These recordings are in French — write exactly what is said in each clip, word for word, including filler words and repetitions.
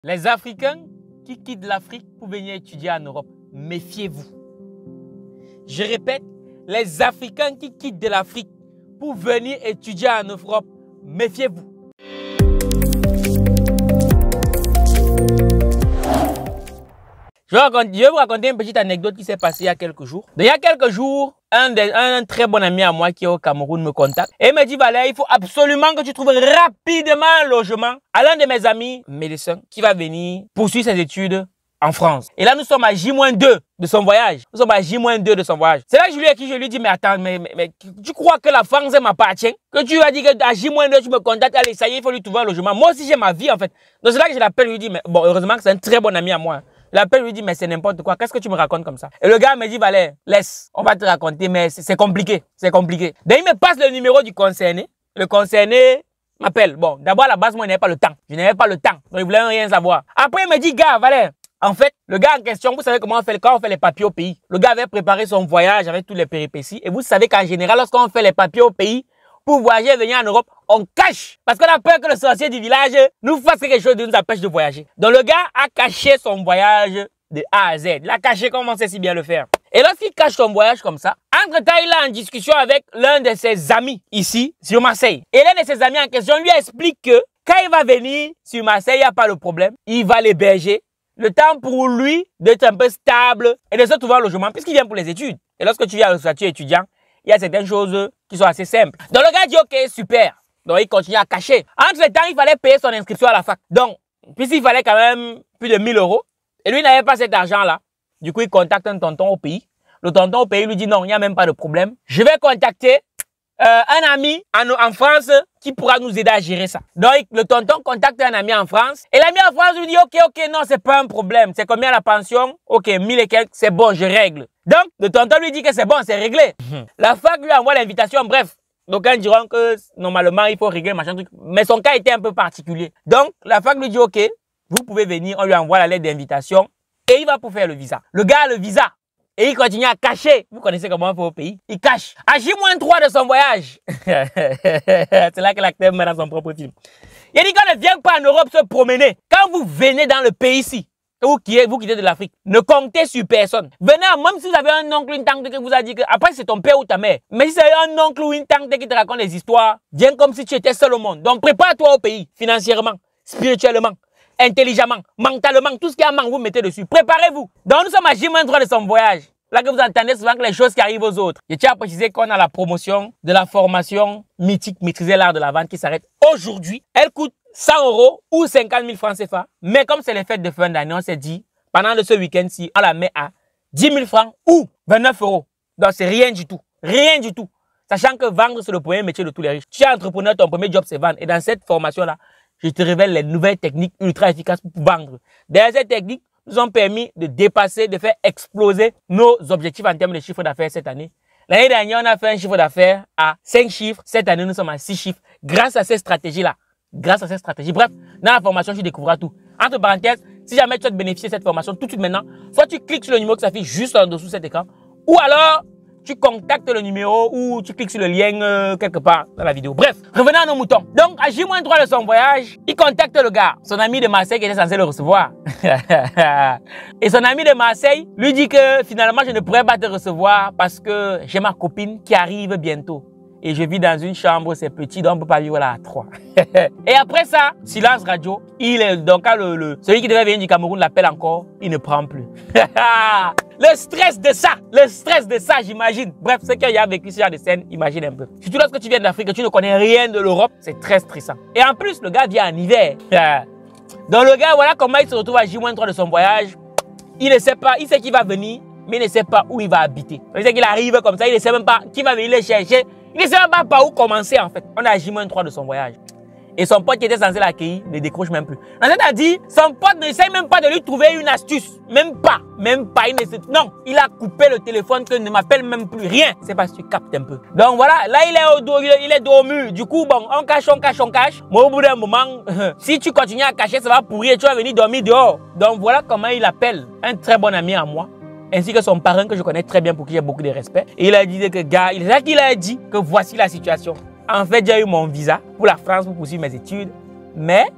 Les Africains qui quittent l'Afrique pour venir étudier en Europe, méfiez-vous. Je répète, les Africains qui quittent de l'Afrique pour venir étudier en Europe, méfiez-vous. Je vais, raconter, je vais vous raconter une petite anecdote qui s'est passée il y a quelques jours. Il y a quelques jours, un, de, un très bon ami à moi qui est au Cameroun me contacte et me dit: Valère, il faut absolument que tu trouves rapidement un logement à l'un de mes amis médecins qui va venir poursuivre ses études en France. Et là, nous sommes à J moins deux de son voyage. Nous sommes à J moins deux de son voyage. C'est là que je lui ai dit, je lui dis: mais attends, mais, mais, mais tu crois que la France m'appartient? Que tu as dit qu'à J moins deux, tu me contactes, allez, ça y est, il faut lui trouver un logement. Moi aussi, j'ai ma vie, en fait. Donc c'est là que je l'appelle, je lui dis: mais bon, heureusement que c'est un très bon ami à moi. Je l'appelle, lui dit: mais c'est n'importe quoi, qu'est-ce que tu me racontes comme ça? Et le gars me dit: Valère, laisse, on va te raconter, mais c'est compliqué, c'est compliqué. Donc il me passe le numéro du concerné. Le concerné m'appelle. Bon, d'abord à la base, moi, je n'avais pas le temps. Je n'avais pas le temps, donc il voulait rien savoir. Après, il me dit: gars, Valère, en fait, le gars en question, vous savez comment on fait quand on fait les papiers au pays? Le gars avait préparé son voyage avec tous les péripéties. Et vous savez qu'en général, lorsqu'on fait les papiers au pays, pour voyager et venir en Europe, on cache. Parce qu'on a peur que le sorcier du village nous fasse quelque chose de nous empêche de voyager. Donc le gars a caché son voyage de A à Z. Il a caché comme on sait si bien le faire. Et lorsqu'il cache son voyage comme ça, entre-temps, il est en discussion avec l'un de ses amis ici, sur Marseille. Et l'un de ses amis en question lui explique que quand il va venir sur Marseille, il n'y a pas de problème. Il va l'héberger. Le temps pour lui d'être un peu stable et de se trouver un logement puisqu'il vient pour les études. Et lorsque tu viens au statut étudiant, il y a certaines choses qui sont assez simples. Donc le gars dit: ok, super. Donc il continue à cacher. Entre temps, il fallait payer son inscription à la fac. Donc, puisqu'il fallait quand même plus de mille euros, et lui n'avait pas cet argent-là. Du coup, il contacte un tonton au pays. Le tonton au pays lui dit: non, il n'y a même pas de problème. Je vais contacter euh, un ami en, en France qui pourra nous aider à gérer ça. Donc le tonton contacte un ami en France. Et l'ami en France lui dit: ok, ok, non, c'est pas un problème. C'est combien la pension? Ok, mille et quelques, c'est bon, je règle. Donc, le tonton lui dit que c'est bon, c'est réglé. Mmh. La fac lui envoie l'invitation, bref. Donc, ils diront que normalement, il faut régler machin truc. Mais son cas était un peu particulier. Donc, la fac lui dit: ok, vous pouvez venir, on lui envoie la lettre d'invitation et il va pour faire le visa. Le gars a le visa et il continue à cacher. Vous connaissez comment on fait au pays? Il cache. À J moins trois de son voyage. C'est là que l'acteur met dans son propre film. Il a dit qu'on ne vient pas en Europe se promener. Quand vous venez dans le pays ici, Vous qui êtes, vous qui êtes de l'Afrique, ne comptez sur personne. Venez, même si vous avez un oncle ou une tante qui vous a dit que, après c'est ton père ou ta mère, mais si c'est un oncle ou une tante qui te raconte des histoires, viens comme si tu étais seul au monde. Donc prépare-toi au pays, financièrement, spirituellement, intelligemment, mentalement, tout ce qui a manque, vous mettez dessus. Préparez-vous. Donc nous sommes à J moins trois de son voyage. Là que vous entendez souvent que les choses qui arrivent aux autres. Je tiens à préciser qu'on a la promotion de la formation mythique Maîtriser l'art de la vente qui s'arrête aujourd'hui. Elle coûte cent euros ou cinquante mille francs C F A. Mais comme c'est les fêtes de fin d'année, on s'est dit, pendant ce week-end-ci, on la met à dix mille francs ou vingt-neuf euros. Donc c'est rien du tout. Rien du tout. Sachant que vendre, c'est le premier métier de tous les riches. Tu es entrepreneur, ton premier job, c'est vendre. Et dans cette formation-là, je te révèle les nouvelles techniques ultra efficaces pour vendre. Derrière cette technique, nous ont permis de dépasser, de faire exploser nos objectifs en termes de chiffre d'affaires cette année. L'année dernière, on a fait un chiffre d'affaires à cinq chiffres. Cette année, nous sommes à six chiffres grâce à ces stratégies-là. Grâce à cette stratégie. Bref, dans la formation, tu découvriras tout. Entre parenthèses, si jamais tu souhaites bénéficier de cette formation tout de suite maintenant, soit tu cliques sur le numéro qui s'affiche juste en dessous de cet écran, ou alors tu contactes le numéro ou tu cliques sur le lien euh, quelque part dans la vidéo. Bref, revenons à nos moutons. Donc, à J moins trois de son voyage, il contacte le gars, son ami de Marseille qui était censé le recevoir. Et son ami de Marseille lui dit que finalement, je ne pourrais pas te recevoir parce que j'ai ma copine qui arrive bientôt. Et je vis dans une chambre, c'est petit, donc on ne peut pas vivre là à trois. Et après ça, silence radio, il est, donc quand le, le, celui qui devait venir du Cameroun l'appelle encore, il ne prend plus. Le stress de ça, le stress de ça, j'imagine. Bref, ce qu'il y a vécu ce genre de scène, imagine un peu. Surtout lorsque tu viens d'Afrique et tu ne connais rien de l'Europe, c'est très stressant. Et en plus, le gars vient en hiver. Donc le gars, voilà comment il se retrouve à J moins trois de son voyage. Il ne sait pas, il sait qu'il va venir, mais il ne sait pas où il va habiter. Il sait qu'il arrive comme ça, il ne sait même pas qui va venir le chercher. Il ne sait même pas par où commencer en fait. On est à J moins trois de son voyage. Et son pote qui était censé l'accueillir ne décroche même plus. C'est-à-dire, son pote n'essaie même pas de lui trouver une astuce. Même pas. Même pas. Il ne... Non, il a coupé le téléphone, que ne m'appelle même plus. Rien. C'est parce que tu captes un peu. Donc voilà, là il est au dos, il est dos au mur. Du coup, bon, on cache, on cache, on cache. Mais au bout d'un moment, si tu continues à cacher, ça va pourrir et tu vas venir dormir dehors. Donc voilà comment il appelle un très bon ami à moi, ainsi que son parrain que je connais très bien, pour qui j'ai beaucoup de respect. Et il a dit que, gars, c'est ça qu'il a dit, que voici la situation. En fait, j'ai eu mon visa pour la France pour poursuivre mes études, mais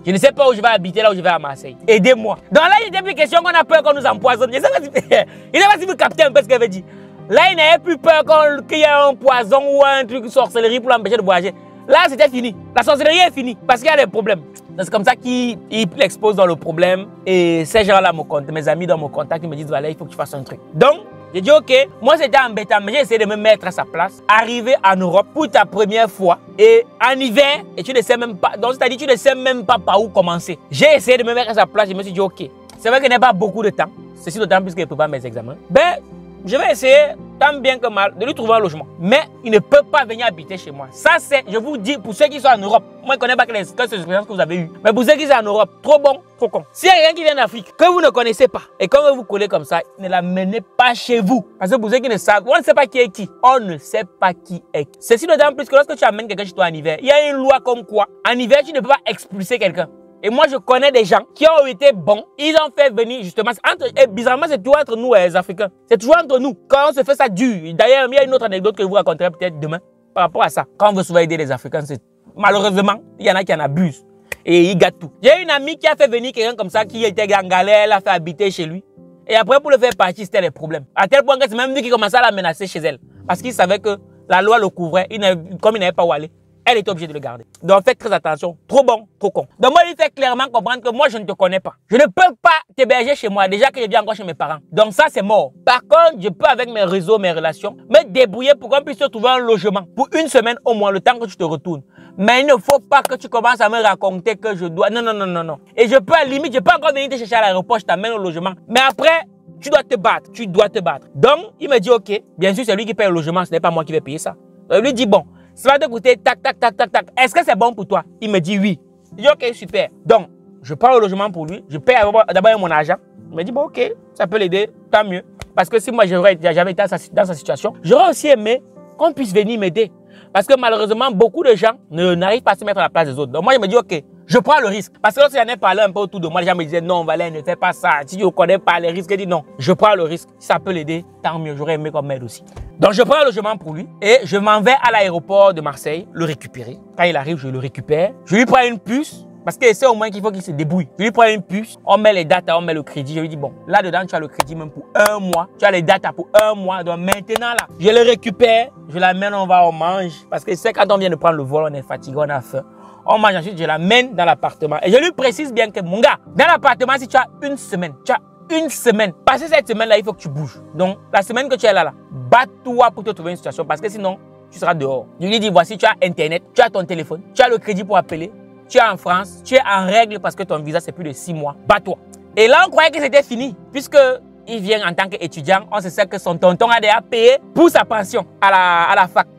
Je ne sais pas où je vais habiter, là où je vais à Marseille. Aidez-moi. Donc là, il n'était plus question qu'on a peur qu'on nous empoisonne. Je ne sais pas si, je sais pas si vous captez un peu ce qu'elle veut dire. Là, il n'avait plus peur qu'il y ait un poison ou un truc de sorcellerie pour l'empêcher de voyager. Là, c'était fini. La sorcellerie est finie parce qu'il y a des problèmes. C'est comme ça qu'il expose dans le problème. Et ces gens-là me contactent, mes amis dans mon contact, ils me disent, voilà, il faut que tu fasses un truc. Donc, j'ai dit, ok, moi c'était embêtant, mais j'ai essayé de me mettre à sa place. Arriver en Europe pour ta première fois et en hiver, et tu ne sais même pas, donc c'est-à-dire tu ne sais même pas par où commencer. J'ai essayé de me mettre à sa place, je me suis dit, ok, c'est vrai qu'il n'y a pas beaucoup de temps, ceci d'autant plus que je prépare mes examens. Ben, je vais essayer, tant bien que mal, de lui trouver un logement. Mais il ne peut pas venir habiter chez moi. Ça, c'est, je vous dis, pour ceux qui sont en Europe, moi je ne connais pas que les expériences que vous avez eues, mais pour ceux qui sont en Europe, trop bon, trop con. S'il y a quelqu'un qui vient d'Afrique, que vous ne connaissez pas, et quand vous vous collez comme ça, ne l'amenez pas chez vous. Parce que pour ceux qui ne savent, on ne sait pas qui est qui. On ne sait pas qui est qui. Ceci d'autant plus que lorsque tu amènes quelqu'un chez toi en hiver, il y a une loi comme quoi, en hiver, tu ne peux pas expulser quelqu'un. Et moi, je connais des gens qui ont été bons. Ils ont fait venir justement. Entre, et bizarrement, c'est toujours entre nous, les Africains. C'est toujours entre nous. Quand on se fait ça dur. D'ailleurs, il y a une autre anecdote que je vous raconterai peut-être demain par rapport à ça. Quand on veut souvent aider les Africains, c'est malheureusement, il y en a qui en abusent. Et ils gâtent tout. J'ai une amie qui a fait venir quelqu'un comme ça, qui était en galère, elle a fait habiter chez lui. Et après, pour le faire partir, c'était les problèmes. À tel point que c'est même lui qui commençait à la menacer chez elle. Parce qu'il savait que la loi le couvrait. Il comme il n'avait pas où aller. Elle était obligée de le garder. Donc faites très attention. Trop bon, trop con. Donc moi, il fait clairement comprendre que moi, je ne te connais pas. Je ne peux pas t'héberger chez moi. Déjà que je viens encore chez mes parents. Donc ça, c'est mort. Par contre, je peux, avec mes réseaux, mes relations, me débrouiller pour qu'on puisse te trouver un logement. Pour une semaine au moins, le temps que tu te retournes. Mais il ne faut pas que tu commences à me raconter que je dois... Non, non, non, non, non. Et je peux, à la limite, je peux encore venir te chercher à l'aéroport, je t'amène au logement. Mais après, tu dois te battre. Tu dois te battre. Donc, il me dit, OK, bien sûr, c'est lui qui paye le logement. Ce n'est pas moi qui vais payer ça. Donc, il lui dit, bon, ça va te coûter tac, tac, tac, tac, tac. Est-ce que c'est bon pour toi? Il me dit oui. Je dis ok, super. Donc, je prends le logement pour lui. Je paye d'abord mon argent. Il me dit bon, ok, ça peut l'aider, tant mieux. Parce que si moi j'avais été dans sa, dans sa situation, j'aurais aussi aimé qu'on puisse venir m'aider. Parce que malheureusement, beaucoup de gens n'arrivent pas à se mettre à la place des autres. Donc moi, je me dis ok, je prends le risque. Parce que lorsque j'en ai parlé un peu autour de moi, les gens me disaient non, Valère, ne fais pas ça. Si tu ne connais pas les risques, je dis non, je prends le risque. Si ça peut l'aider, tant mieux. J'aurais aimé qu'on m'aide aussi. Donc je prends un logement pour lui et je m'en vais à l'aéroport de Marseille le récupérer. Quand il arrive, je le récupère. Je lui prends une puce parce que c'est au moins qu'il faut qu'il se débrouille. Je lui prends une puce, on met les dates, on met le crédit. Je lui dis bon, là-dedans tu as le crédit même pour un mois. Tu as les dates pour un mois. Donc maintenant là, je le récupère, je l'amène, on va, on mange. Parce que c'est quand on vient de prendre le vol, on est fatigué, on a faim. On mange ensuite, je l'amène dans l'appartement. Et je lui précise bien que mon gars, dans l'appartement, si tu as une semaine, tu as une semaine. Passer cette semaine-là, il faut que tu bouges. Donc, la semaine que tu es là, là, bats-toi pour te trouver une situation parce que sinon, tu seras dehors. Je lui dis, voici, tu as Internet, tu as ton téléphone, tu as le crédit pour appeler, tu es en France, tu es en règle parce que ton visa, c'est plus de six mois. Bats-toi. Et là, on croyait que c'était fini puisque il vient en tant qu'étudiant. On se sait que son tonton a déjà payé pour sa pension à la, à la fac.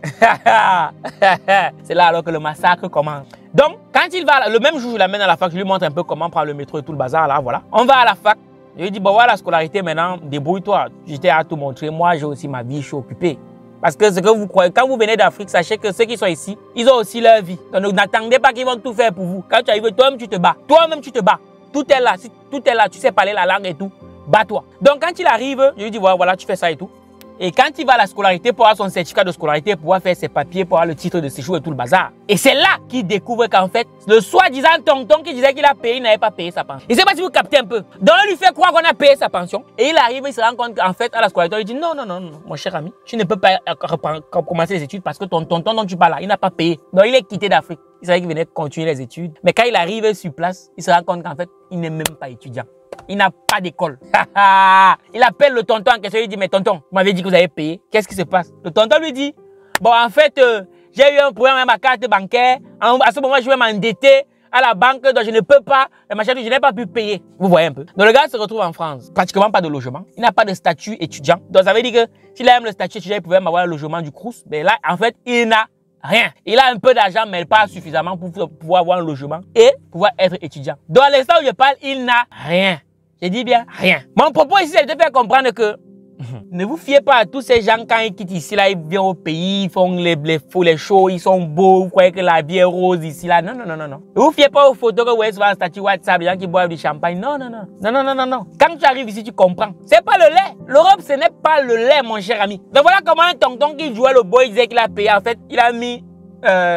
C'est là alors que le massacre commence. Donc, quand il va, le même jour, je l'amène à la fac, je lui montre un peu comment prendre le métro et tout le bazar, là, voilà. On va à la fac. Je lui dis, bon, voilà la scolarité maintenant, débrouille-toi. J'étais à tout montrer. Moi, j'ai aussi ma vie, je suis occupé. Parce que ce que vous croyez, quand vous venez d'Afrique, sachez que ceux qui sont ici, ils ont aussi leur vie. Donc, n'attendez pas qu'ils vont tout faire pour vous. Quand tu arrives, toi-même, tu te bats. Toi-même, tu te bats. Tout est là. Si tout est là, tu sais parler la langue et tout, bats-toi. Donc, quand il arrive, je lui dis, voilà, voilà, tu fais ça et tout. Et quand il va à la scolarité pour avoir son certificat de scolarité, pour pouvoir faire ses papiers, pour avoir le titre de séjour et tout le bazar. Et c'est là qu'il découvre qu'en fait, le soi-disant tonton qui disait qu'il a payé, il n'avait pas payé sa pension. Je ne sais pas si vous captez un peu. Donc, il lui fait croire qu'on a payé sa pension. Et il arrive, il se rend compte qu'en fait, à la scolarité, il dit non, non, non, non, mon cher ami, tu ne peux pas commencer les études parce que ton tonton dont tu parles là, il n'a pas payé. Donc, il est quitté d'Afrique. Il savait qu'il venait continuer les études. Mais quand il arrive sur place, il se rend compte qu'en fait, il n'est même pas étudiant. Il n'a pas d'école. Il appelle le tonton en question, il dit, mais tonton, vous m'avez dit que vous avez payé. Qu'est-ce qui se passe? Le tonton lui dit, bon, en fait, euh, j'ai eu un problème avec ma carte bancaire. À ce moment, je vais m'endetter à la banque, donc je ne peux pas, je n'ai pas pu payer. Vous voyez un peu. Donc le gars se retrouve en France, pratiquement pas de logement. Il n'a pas de statut étudiant. Donc ça veut dire que s'il a même le statut étudiant, il pouvait même avoir le logement du Crous. Mais là, en fait, il n'a rien. Il a un peu d'argent, mais pas suffisamment pour pouvoir avoir un logement et pouvoir être étudiant. Donc à l'instant où je parle, il n'a rien. Je dis bien rien. Mon propos ici, c'est de faire comprendre que ne vous fiez pas à tous ces gens quand ils quittent ici, là, ils viennent au pays, ils font les, les faux, les shows, ils sont beaux, vous croyez que la vie est rose ici, là. Non, non, non, non, non. Ne vous fiez pas aux photos que vous voyez sur un statut WhatsApp, les gens qui boivent du champagne. Non, non, non. Non, non, non, non, non. Quand tu arrives ici, tu comprends. C'est pas le lait. L'Europe, ce n'est pas le lait, mon cher ami. Donc voilà comment un tonton qui jouait le boy, il disait qu'il a payé. En fait, il a mis euh,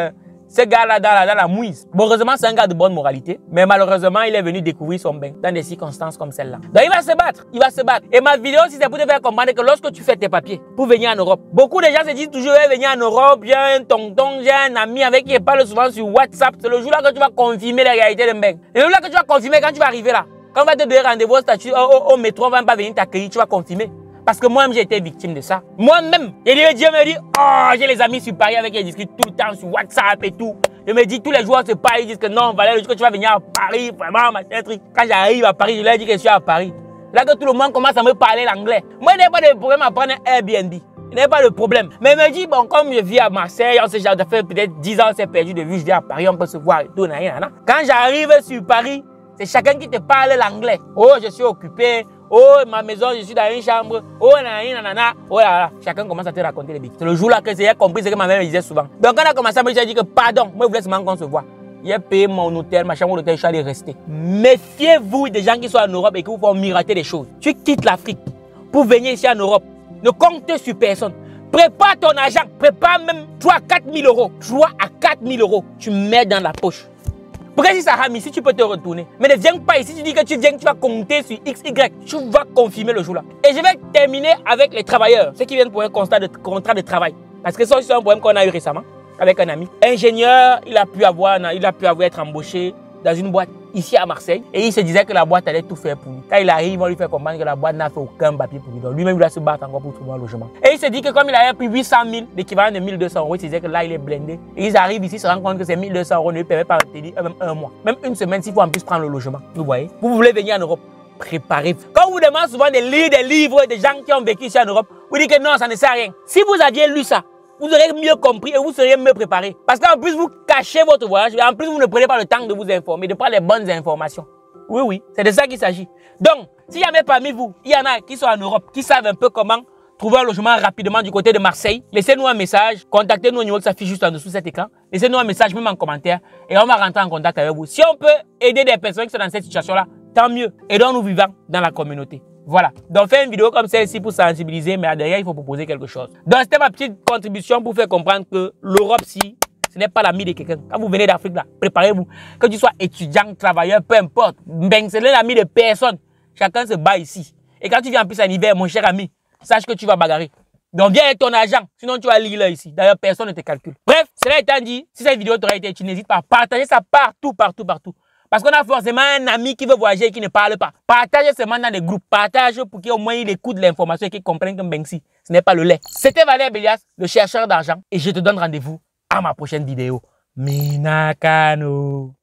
ce gars-là dans la, dans la mouise. Bon, heureusement, c'est un gars de bonne moralité, mais malheureusement, il est venu découvrir son bain dans des circonstances comme celle-là. Donc, il va se battre, il va se battre. Et ma vidéo, si c'est pour te faire comprendre que lorsque tu fais tes papiers pour venir en Europe, beaucoup de gens se disent toujours, eh, venir en Europe, j'ai un tonton, j'ai un ami avec qui il parle souvent sur WhatsApp. C'est le jour-là que tu vas confirmer la réalité de bain. Le jour-là que tu vas confirmer quand tu vas arriver là. Quand on va te donner rendez-vous au statut, au, au, au métro, on va pas venir t'accueillir, tu vas confirmer. Parce que moi-même, j'ai été victime de ça. Moi-même, Dieu me dit, oh, j'ai les amis sur Paris avec qui ils discutent tout le temps sur WhatsApp et tout. Je me dis, tous les jours, c'est pas, ils disent que non, Valère, le jour que tu vas venir à Paris, vraiment, machin truc. Quand j'arrive à Paris, je leur dis que je suis à Paris. Là que tout le monde commence à me parler l'anglais. Moi, il n'y a pas de problème à prendre un Airbnb. Il n'y a pas de problème. Mais il me dit, bon, comme je vis à Marseille, on s'est déjà fait peut-être dix ans, on s'est perdu de vue, je viens à Paris, on peut se voir et tout. Quand j'arrive sur Paris, c'est chacun qui te parle l'anglais. Oh, je suis occupé. Oh, ma maison, je suis dans une chambre. Oh, nanana, nanana. Oh là là. Chacun commence à te raconter les bêtises. C'est le jour-là que j'ai compris ce que ma mère me disait souvent. Donc, quand on a commencé à me dire, j'ai dit que pardon, moi, je voulais seulement qu'on se voit. J'ai payé mon hôtel, ma chambre d'hôtel, je suis allé rester. Méfiez-vous des gens qui sont en Europe et qui vous font miroiter des choses. Tu quittes l'Afrique pour venir ici en Europe. Ne compte sur personne. Prépare ton argent. Prépare même trois à quatre mille euros. trois à quatre mille euros. Tu mets dans la poche. Parce que si ça rame ici, tu peux te retourner. Mais ne viens pas ici, tu dis que tu viens, tu vas compter sur X, Y. Tu vas confirmer le jour-là. Et je vais terminer avec les travailleurs. Ceux qui viennent pour un contrat de, contrat de travail. Parce que ça, c'est un problème qu'on a eu récemment avec un ami. Ingénieur, il a pu avoir, il a pu avoir être embauché dans une boîte ici à Marseille. Et il se disait que la boîte allait tout faire pour lui. Quand il arrive, on lui fait comprendre que la boîte n'a fait aucun papier pour lui. Donc lui-même, il doit se battre encore pour trouver un logement. Et il se dit que comme il avait pris huit cent mille, l'équivalent de mille deux cents euros, il se disait que là, il est blindé. Et ils arrivent ici, ils se rendent compte que ces mille deux cents euros ne lui permettent pas de tenir même un mois. Même une semaine, s'il faut en plus prendre le logement. Vous voyez? Vous voulez venir en Europe, préparez-vous. Quand on vous demande souvent de lire des livres des gens qui ont vécu ici en Europe, vous dites que non, ça ne sert à rien. Si vous aviez lu ça, vous aurez mieux compris et vous seriez mieux préparé. Parce qu'en plus, vous cachez votre voyage. Et en plus, vous ne prenez pas le temps de vous informer, de prendre les bonnes informations. Oui, oui, c'est de ça qu'il s'agit. Donc, s'il y en a parmi vous, il y en a qui sont en Europe, qui savent un peu comment trouver un logement rapidement du côté de Marseille, laissez-nous un message, contactez-nous au numéro qui s'affiche juste en dessous de cet écran. Laissez-nous un message, même en commentaire, et on va rentrer en contact avec vous. Si on peut aider des personnes qui sont dans cette situation-là, tant mieux. Aidons-nous vivants dans la communauté. Voilà. Donc, faire une vidéo comme celle-ci pour sensibiliser, mais derrière, il faut proposer quelque chose. Donc, c'était ma petite contribution pour faire comprendre que l'Europe, si, ce n'est pas l'ami de quelqu'un. Quand vous venez d'Afrique, là, préparez-vous. Que tu sois étudiant, travailleur, peu importe. Ben, c'est l'ami de personne. Chacun se bat ici. Et quand tu viens en plus en hiver, mon cher ami, sache que tu vas bagarrer. Donc, viens avec ton argent. Sinon, tu vas lire là ici. D'ailleurs, personne ne te calcule. Bref, cela étant dit, si cette vidéo t'aura été utile, n'hésite pas à partager ça partout, partout, partout. Parce qu'on a forcément un ami qui veut voyager et qui ne parle pas. Partagez seulement dans des groupes. Partage pour qu'au moins il écoute l'information et qu'il comprenne que Mbenxi, ce n'est pas le lait. C'était Valère Bélias, le chercheur d'argent. Et je te donne rendez-vous à ma prochaine vidéo. Minakano.